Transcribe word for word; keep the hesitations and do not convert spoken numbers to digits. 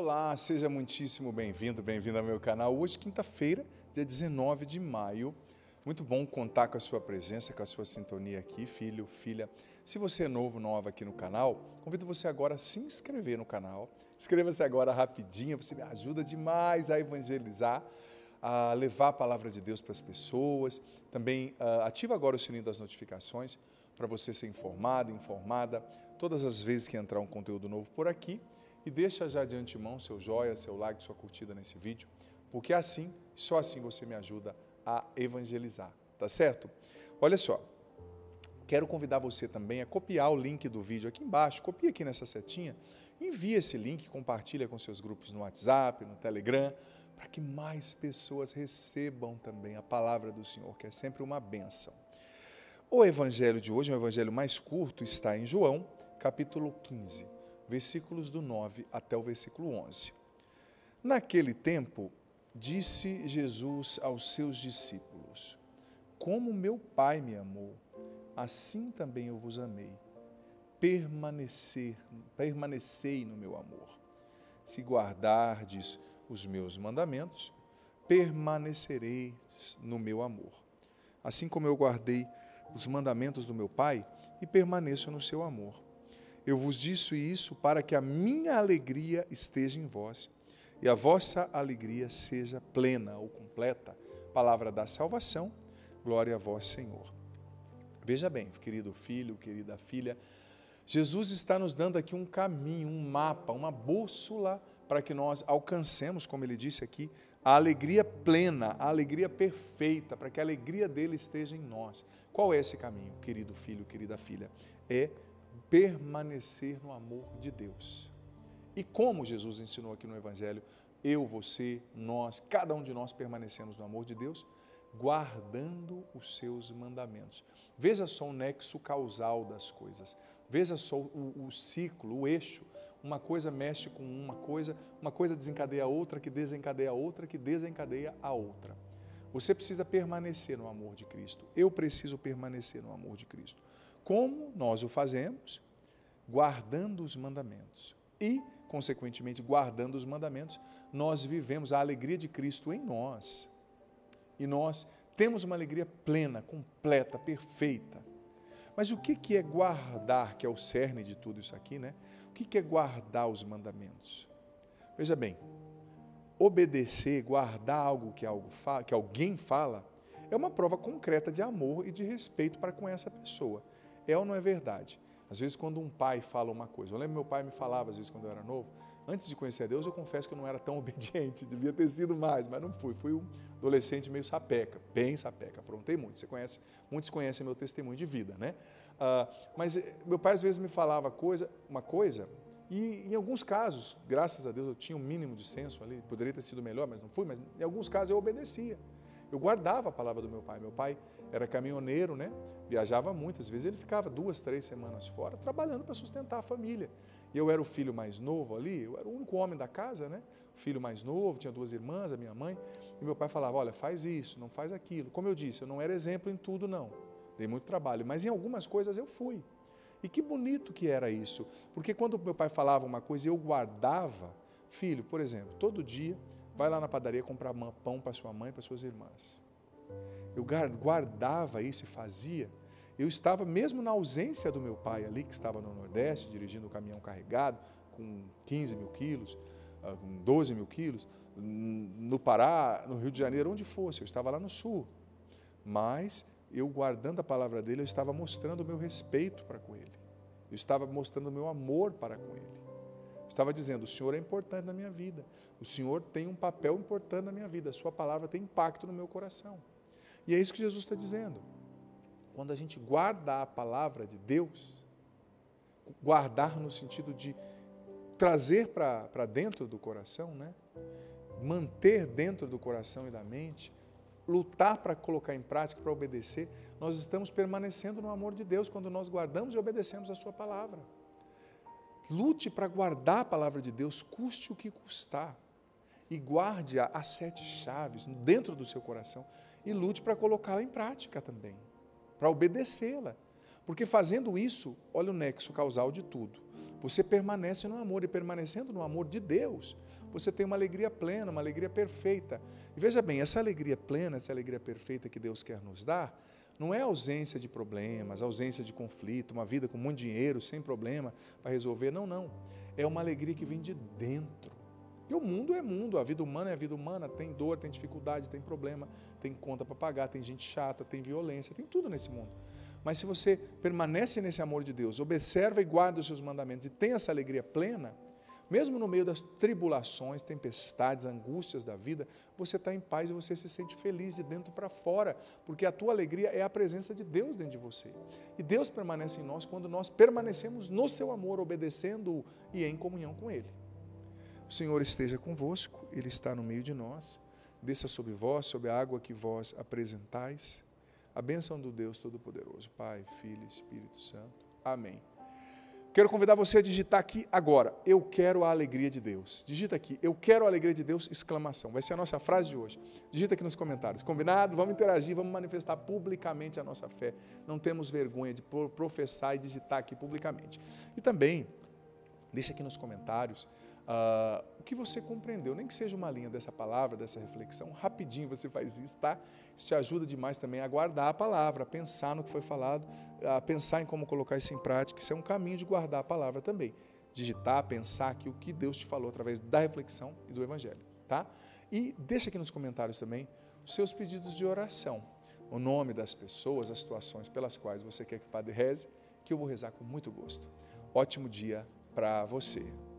Olá, seja muitíssimo bem-vindo, bem-vindo ao meu canal. Hoje, quinta-feira, dia dezenove de maio. Muito bom contar com a sua presença, com a sua sintonia aqui, filho, filha. Se você é novo, nova aqui no canal, convido você agora a se inscrever no canal. Inscreva-se agora rapidinho, você me ajuda demais a evangelizar, a levar a palavra de Deus para as pessoas. Também uh, ativa agora o sininho das notificações para você ser informado, informada, todas as vezes que entrar um conteúdo novo por aqui. E deixa já de antemão seu joia, seu like, sua curtida nesse vídeo, porque assim, só assim você me ajuda a evangelizar, tá certo? Olha só, quero convidar você também a copiar o link do vídeo aqui embaixo, copia aqui nessa setinha, envia esse link, compartilha com seus grupos no WhatsApp, no Telegram, para que mais pessoas recebam também a palavra do Senhor, que é sempre uma bênção. O evangelho de hoje, o evangelho mais curto, está em João, capítulo quinze. Versículos do nove até o versículo onze. Naquele tempo, disse Jesus aos seus discípulos: como meu Pai me amou, assim também eu vos amei. Permanecer, permanecei no meu amor. Se guardardes os meus mandamentos, permanecereis no meu amor. Assim como eu guardei os mandamentos do meu Pai e permaneço no seu amor. Eu vos disse isso para que a minha alegria esteja em vós e a vossa alegria seja plena ou completa. Palavra da salvação, glória a vós, Senhor. Veja bem, querido filho, querida filha, Jesus está nos dando aqui um caminho, um mapa, uma bússola para que nós alcancemos, como ele disse aqui, a alegria plena, a alegria perfeita, para que a alegria dele esteja em nós. Qual é esse caminho, querido filho, querida filha? É permanecer no amor de Deus. E como Jesus ensinou aqui no Evangelho, eu, você, nós, cada um de nós permanecemos no amor de Deus, guardando os seus mandamentos. Veja só o nexo causal das coisas. Veja só o, o ciclo, o eixo. Uma coisa mexe com uma coisa, uma coisa desencadeia a outra, que desencadeia a outra, que desencadeia a outra. Você precisa permanecer no amor de Cristo. Eu preciso permanecer no amor de Cristo. Como nós o fazemos? Guardando os mandamentos. E, consequentemente, guardando os mandamentos, nós vivemos a alegria de Cristo em nós. E nós temos uma alegria plena, completa, perfeita. Mas o que é guardar, que é o cerne de tudo isso aqui, né? O que é guardar os mandamentos? Veja bem, obedecer, guardar algo que, algo fala, que alguém fala, é uma prova concreta de amor e de respeito para com essa pessoa. É ou não é verdade? Às vezes, quando um pai fala uma coisa, eu lembro meu pai me falava, às vezes, quando eu era novo, antes de conhecer a Deus, eu confesso que eu não era tão obediente, devia ter sido mais, mas não fui. Fui um adolescente meio sapeca, bem sapeca, aprontei muito. Você conhece, muitos conhecem meu testemunho de vida, né? Ah, mas meu pai, às vezes, me falava coisa, uma coisa, e em alguns casos, graças a Deus, eu tinha um mínimo de senso ali, poderia ter sido melhor, mas não fui, mas em alguns casos eu obedecia. Eu guardava a palavra do meu pai. Meu pai era caminhoneiro, né? Viajava muitas vezes. Ele ficava duas, três semanas fora, trabalhando para sustentar a família. E eu era o filho mais novo ali, eu era o único homem da casa, né? O filho mais novo, tinha duas irmãs, a minha mãe. E meu pai falava, olha, faz isso, não faz aquilo. Como eu disse, eu não era exemplo em tudo, não. Dei muito trabalho, mas em algumas coisas eu fui. E que bonito que era isso. Porque quando meu pai falava uma coisa e eu guardava, filho, por exemplo, todo dia, vai lá na padaria comprar pão para sua mãe e para suas irmãs. Eu guardava isso e fazia. Eu estava mesmo na ausência do meu pai ali, que estava no Nordeste, dirigindo o caminhão carregado, com quinze mil quilos, com doze mil quilos, no Pará, no Rio de Janeiro, onde fosse, eu estava lá no Sul. Mas eu guardando a palavra dele, eu estava mostrando o meu respeito para com ele. Eu estava mostrando o meu amor para com ele. Estava dizendo, o Senhor é importante na minha vida, o Senhor tem um papel importante na minha vida, a sua palavra tem impacto no meu coração. E é isso que Jesus está dizendo. Quando a gente guarda a palavra de Deus, guardar no sentido de trazer para dentro do coração, né? Manter dentro do coração e da mente, lutar para colocar em prática, para obedecer, nós estamos permanecendo no amor de Deus quando nós guardamos e obedecemos a sua palavra. Lute para guardar a palavra de Deus, custe o que custar. E guarde-a às sete chaves, dentro do seu coração. E lute para colocá-la em prática também, para obedecê-la. Porque fazendo isso, olha o nexo causal de tudo. você permanece no amor, e permanecendo no amor de Deus, você tem uma alegria plena, uma alegria perfeita. E veja bem, essa alegria plena, essa alegria perfeita que Deus quer nos dar, não é ausência de problemas, ausência de conflito, uma vida com muito dinheiro, sem problema para resolver, não, não. É uma alegria que vem de dentro. E o mundo é mundo, a vida humana é a vida humana, tem dor, tem dificuldade, tem problema, tem conta para pagar, tem gente chata, tem violência, tem tudo nesse mundo. Mas se você permanece nesse amor de Deus, observa e guarda os seus mandamentos e tem essa alegria plena, mesmo no meio das tribulações, tempestades, angústias da vida, você está em paz e você se sente feliz de dentro para fora, porque a tua alegria é a presença de Deus dentro de você. E Deus permanece em nós quando nós permanecemos no seu amor, obedecendo-o e em comunhão com Ele. O Senhor esteja convosco, Ele está no meio de nós, desça sobre vós, sobre a água que vós apresentais, a bênção do Deus Todo-Poderoso, Pai, Filho e Espírito Santo. Amém. Quero convidar você a digitar aqui agora, eu quero a alegria de Deus. Digita aqui, eu quero a alegria de Deus, exclamação. Vai ser a nossa frase de hoje. Digita aqui nos comentários. Combinado? Vamos interagir, vamos manifestar publicamente a nossa fé. Não temos vergonha de professar e digitar aqui publicamente. E também, deixa aqui nos comentários uh, o que você compreendeu, nem que seja uma linha dessa palavra, dessa reflexão. Rapidinho você faz isso, tá? Isso te ajuda demais também a guardar a palavra, a pensar no que foi falado, a pensar em como colocar isso em prática. Isso é um caminho de guardar a palavra também. Digitar, pensar aqui o que Deus te falou através da reflexão e do Evangelho, tá? E deixa aqui nos comentários também os seus pedidos de oração, o nome das pessoas, as situações pelas quais você quer que o Padre reze, que eu vou rezar com muito gosto. Ótimo dia para você.